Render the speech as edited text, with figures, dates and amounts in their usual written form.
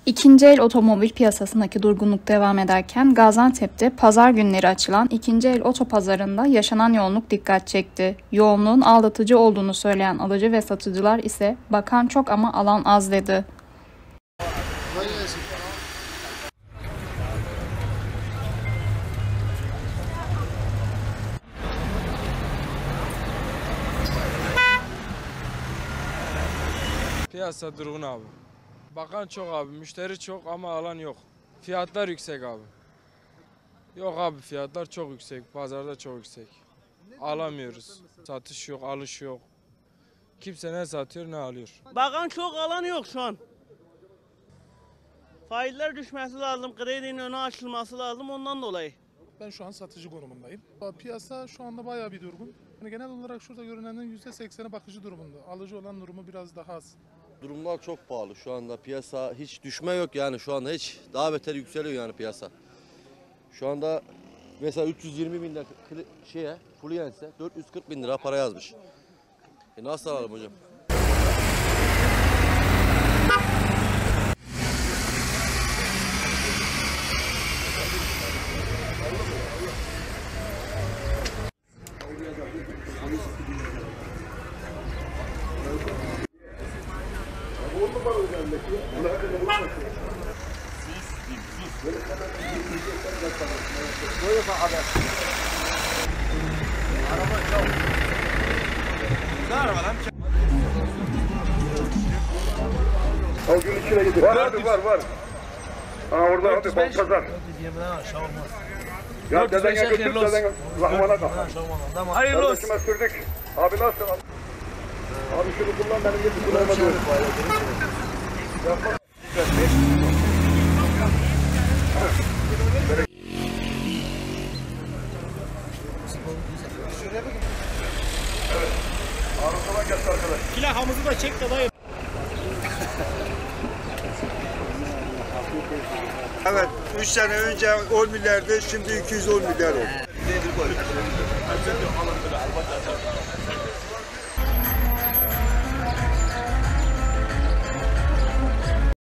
İkinci el otomobil piyasasındaki durgunluk devam ederken Gaziantep'te pazar günleri açılan ikinci el otopazarında yaşanan yoğunluk dikkat çekti. Yoğunluğun aldatıcı olduğunu söyleyen alıcı ve satıcılar ise bakan çok ama alan az dedi. Piyasa durgun abi. Bakan çok abi, müşteri çok ama alan yok. Fiyatlar yüksek abi. Yok abi, fiyatlar çok yüksek, pazarda çok yüksek. Alamıyoruz. Satış yok, alış yok. Kimse ne satıyor ne alıyor. Bakan çok, alan yok şu an. Faizler düşmesi lazım, kredinin önü açılması lazım ondan dolayı. Ben şu an satıcı konumundayım. Piyasa şu anda bayağı bir durgun. Yani genel olarak şurada görünenin %80'i bakıcı durumunda. Alıcı olan durumu biraz daha az. Durumlar çok pahalı şu anda, piyasa hiç düşme yok yani şu anda hiç, daha beter yükseliyor yani piyasa. Şu anda mesela 320 bin lira Fluence 440 bin lira para yazmış. Nasıl alalım hocam? O gün içine gidiyor. Var abi var. Ha orada abi pazar. Ya dedene götür dedene lahmana kal. Hayırlı olsun. Sürdük. Abi nasıl? Abi şunu kullan benim gibi kullanma. Evet. Arızadan gelsin arkadaş. Plakamızı da çek de dayı. Evet, 3 sene önce 10 milyardı, şimdi 210 milyar oldu.